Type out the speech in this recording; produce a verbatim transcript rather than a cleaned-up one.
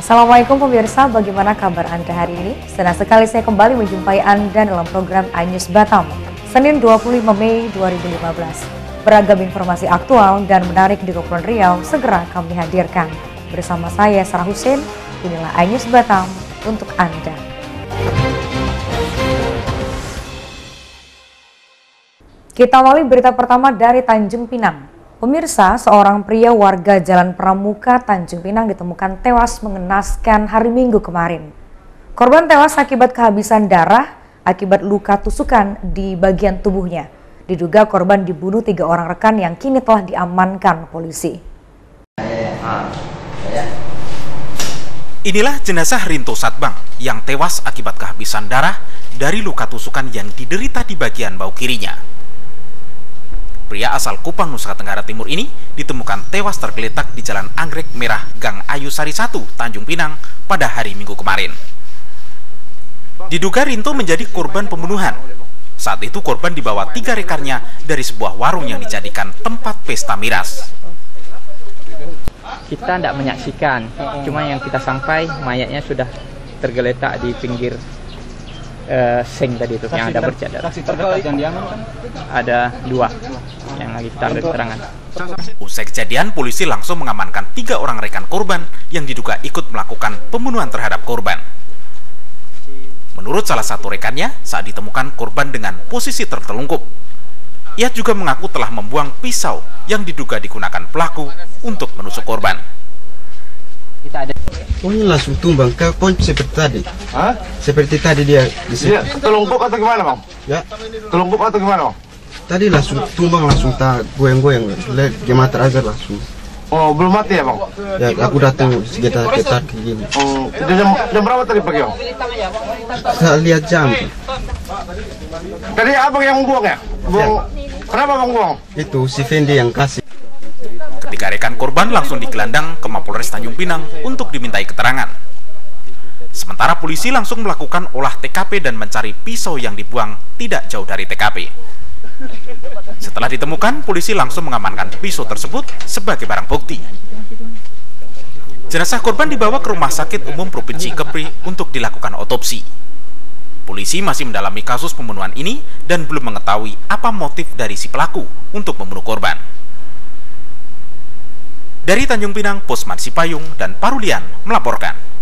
Assalamualaikum pemirsa, bagaimana kabar Anda hari ini? Senang sekali saya kembali menjumpai Anda dalam program iNews Batam, Senin dua puluh lima Mei dua ribu lima belas. Beragam informasi aktual dan menarik di Kepulauan Riau segera kami hadirkan. Bersama saya, Sarah Hussein, inilah iNews Batam untuk Anda. Kita awali berita pertama dari Tanjung Pinang. Pemirsa, seorang pria warga Jalan Pramuka, Tanjung Pinang ditemukan tewas mengenaskan hari Minggu kemarin. Korban tewas akibat kehabisan darah akibat luka tusukan di bagian tubuhnya. Diduga korban dibunuh tiga orang rekan yang kini telah diamankan polisi. Inilah jenazah Rinto Satbang yang tewas akibat kehabisan darah dari luka tusukan yang diderita di bagian bau kirinya. Pria asal Kupang, Nusa Tenggara Timur ini ditemukan tewas tergeletak di Jalan Anggrek Merah, Gang Ayu Sari satu, Tanjung Pinang pada hari Minggu kemarin. Diduga Rinto menjadi korban pembunuhan. Saat itu korban dibawa tiga rekannya dari sebuah warung yang dijadikan tempat pesta miras. Kita tidak menyaksikan, cuma yang kita sampai mayatnya sudah tergeletak di pinggir uh, seng tadi itu, yang ada bercadar. Saksi terdekat yang diamankan? Ada dua yang lagi kita ambil keterangan. Usai kejadian, polisi langsung mengamankan tiga orang rekan korban yang diduga ikut melakukan pembunuhan terhadap korban. Menurut salah satu rekannya, saat ditemukan korban dengan posisi tertelungkup, ia juga mengaku telah membuang pisau yang diduga digunakan pelaku untuk menusuk korban. Kita ada. Oh, ini langsung tumbang ke pon seperti tadi. Hah? Seperti tadi dia di sini. Dia telungkup atau gimana, Bang? Ya. Telungkup atau gimana, Bang? Tadi langsung tumbang, langsung tak goyang-goyang. Lihat gemeter aja langsung. Oh, belum mati ya, Bang? Ya, aku datang sekitar ketar kayak gini. Oh, jam, jam berapa tadi pagi, Bang? Saya lihat jam. Tadi abang yang buang ya? Buang. Kenapa Bang buang? Itu si Fendi yang kasih. Ketiga rekan korban langsung digelandang ke Mapolres Tanjung Pinang untuk dimintai keterangan. Sementara polisi langsung melakukan olah T K P dan mencari pisau yang dibuang tidak jauh dari T K P. Setelah ditemukan, polisi langsung mengamankan pisau tersebut sebagai barang bukti. Jenazah korban dibawa ke Rumah Sakit Umum Provinsi Kepri untuk dilakukan otopsi. Polisi masih mendalami kasus pembunuhan ini dan belum mengetahui apa motif dari si pelaku untuk membunuh korban. Dari Tanjung Pinang, Posman Sipayung dan Parulian melaporkan.